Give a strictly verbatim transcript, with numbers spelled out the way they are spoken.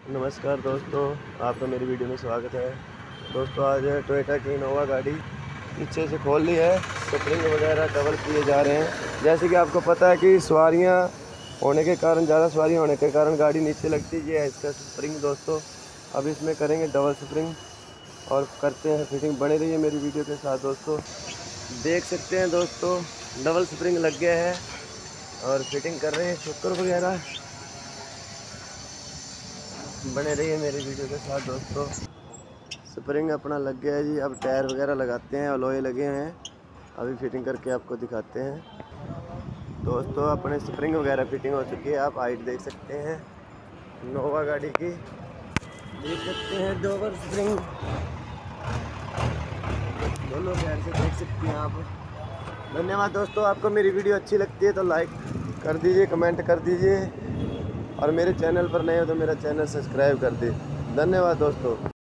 नमस्कार दोस्तों, आपका मेरी वीडियो में स्वागत है। दोस्तों आज टोयोटा की इनोवा गाड़ी पीछे से खोल ली है, स्प्रिंग वगैरह डबल किए जा रहे हैं। जैसे कि आपको पता है कि सवारियां होने के कारण, ज़्यादा सवारी होने के कारण गाड़ी नीचे लगती है इसका स्प्रिंग। दोस्तों अब इसमें करेंगे डबल स्प्रिंग और करते हैं फिटिंग। बने रहिए मेरी वीडियो के साथ। दोस्तों देख सकते हैं दोस्तों, डबल स्प्रिंग लग गया है और फिटिंग कर रहे हैं शॉकर वगैरह। बने रहिए मेरी वीडियो के साथ। दोस्तों स्प्रिंग अपना लग गया है जी। अब टायर वगैरह लगाते हैं, अलॉय लगे हैं, अभी फिटिंग करके आपको दिखाते हैं। दोस्तों अपने स्प्रिंग वगैरह फिटिंग हो चुकी है, आप हाइट देख सकते हैं नोवा गाड़ी की, देख सकते हैं डबल स्प्रिंग दोनों टायर से देख सकते हैं आप। धन्यवाद दोस्तों, आपको मेरी वीडियो अच्छी लगती है तो लाइक कर दीजिए, कमेंट कर दीजिए और मेरे चैनल पर नए हो तो मेरा चैनल सब्सक्राइब कर दीजिए। धन्यवाद दोस्तों।